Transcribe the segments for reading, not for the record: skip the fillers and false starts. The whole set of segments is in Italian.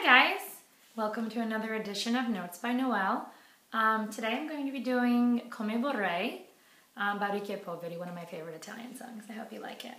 guys! Welcome to another edition of Notes by Noelle. Today I'm going to be doing Come Vorrei by Ricchi e Poveri, one of my favorite Italian songs. I hope you like it.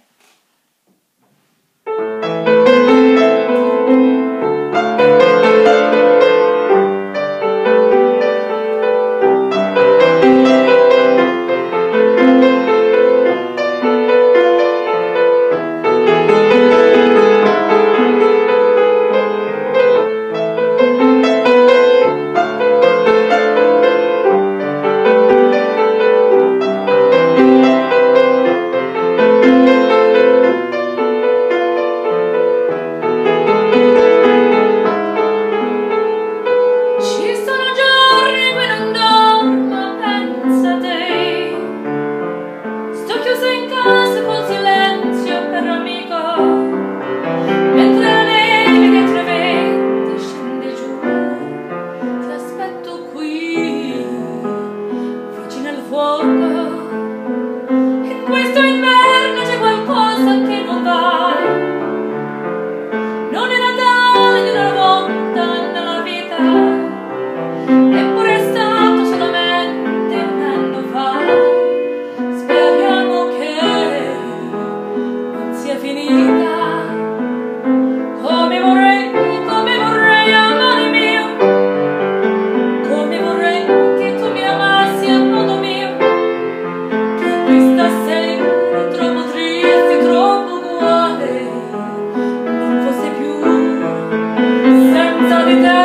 In questo inverno c'è qualcosa che non va, non è Natale di una volta nella vita, eppure è stato solamente un anno fa. Speriamo che non sia finita. Come vorrei, amore mio, come vorrei che tu mi amassi a modo mio. Questa sera troppo triste, troppo uguale, non fosse più senza di te.